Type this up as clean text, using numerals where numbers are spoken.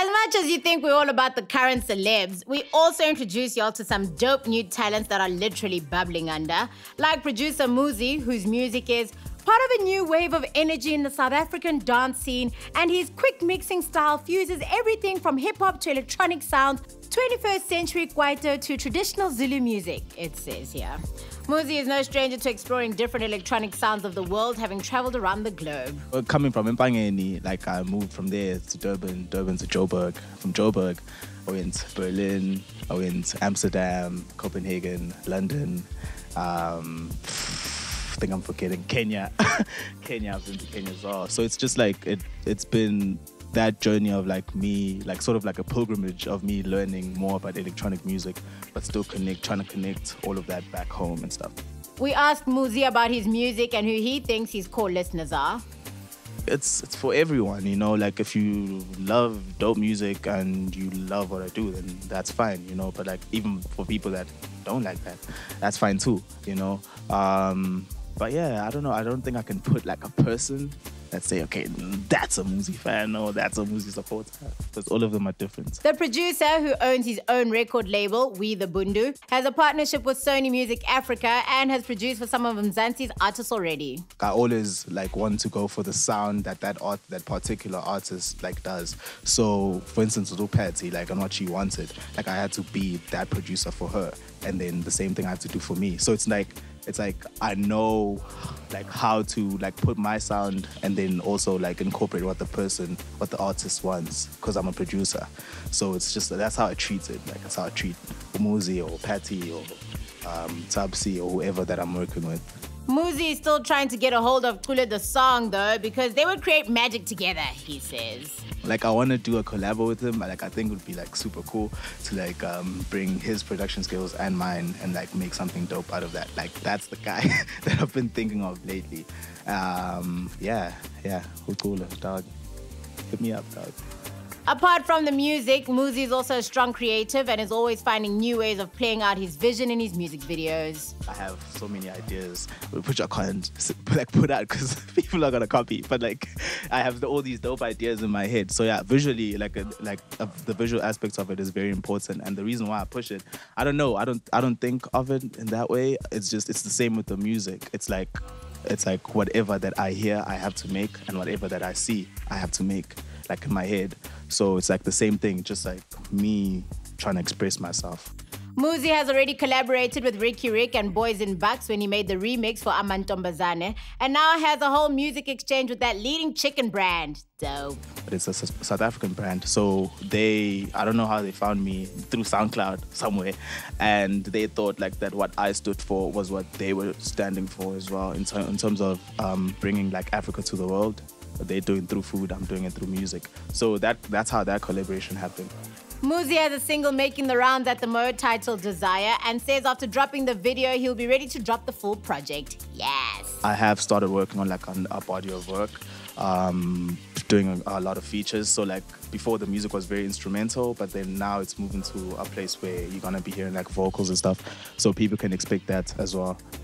As much as you think we're all about the current celebs, we also introduce y'all to some dope new talents that are literally bubbling under, like producer Muzi, whose music is part of a new wave of energy in the South African dance scene, and his quick mixing style fuses everything from hip-hop to electronic sounds, 21st century kwaito to traditional Zulu music, it says here. Muzi is no stranger to exploring different electronic sounds of the world, having traveled around the globe. Coming from Mpangeni, like I moved from there to Durban to Joburg. From Joburg, I went to Berlin, I went to Amsterdam, Copenhagen, London, I think I'm forgetting Kenya. I've been to Kenya as well. So it's just like, it's been that journey of like me, like sort of like a pilgrimage of me learning more about electronic music, but still trying to connect all of that back home and stuff. We asked Muzi about his music and who he thinks his core listeners are. It's for everyone, you know, like if you love dope music and you love what I do, then that's fine, you know, but like even for people that don't like that, that's fine too, you know. But yeah, I don't know, I don't think I can put like a person that say, okay, that's a Muzi fan or that's a Muzi supporter, because all of them are different. The producer, who owns his own record label, We The Bundu, has a partnership with Sony Music Africa and has produced for some of Mzansi's artists already. I always like want to go for the sound that particular artist like does. So for instance, with Patty, like on what she wanted, like I had to be that producer for her, and then the same thing I had to do for me. So it's like I know like how to like put my sound and then also like incorporate what the artist wants, because I'm a producer. So it's just, that's how I treat it. Like that's how I treat Muzi or Patty or Tabsi or whoever that I'm working with. Muzi is still trying to get a hold of Kule the song though, because they would create magic together, he says. Like I want to do a collab with him. Like I think it would be like super cool to like bring his production skills and mine and like make something dope out of that. Like that's the guy that I've been thinking of lately. Yeah, Kule, dog. Hit me up, dog. Apart from the music, Muzi is also a strong creative and is always finding new ways of playing out his vision in his music videos. I have so many ideas, which I can't like put out because people are gonna copy. But like, I have all these dope ideas in my head. So yeah, visually, the visual aspects of it is very important. And the reason why I push it, I don't know. I don't think of it in that way. It's the same with the music. It's like whatever that I hear, I have to make, and whatever that I see, I have to make, like in my head. So it's like the same thing, just like me trying to express myself. Muzi has already collaborated with Ricky Rick and Boys in Bucks when he made the remix for Amantombazane, and now has a whole music exchange with that leading chicken brand. Dope. But it's a South African brand, so I don't know how they found me, through SoundCloud somewhere, and they thought like that what I stood for was what they were standing for as well, in terms of bringing like Africa to the world. They're doing through food, I'm doing it through music. So that's how that collaboration happened. Muzi has a single making the rounds at the Mo titled Desire, and says after dropping the video, he'll be ready to drop the full project. Yes. I have started working on a body of work, doing a lot of features. So like before, the music was very instrumental, but then now it's moving to a place where you're gonna be hearing like vocals and stuff. So people can expect that as well.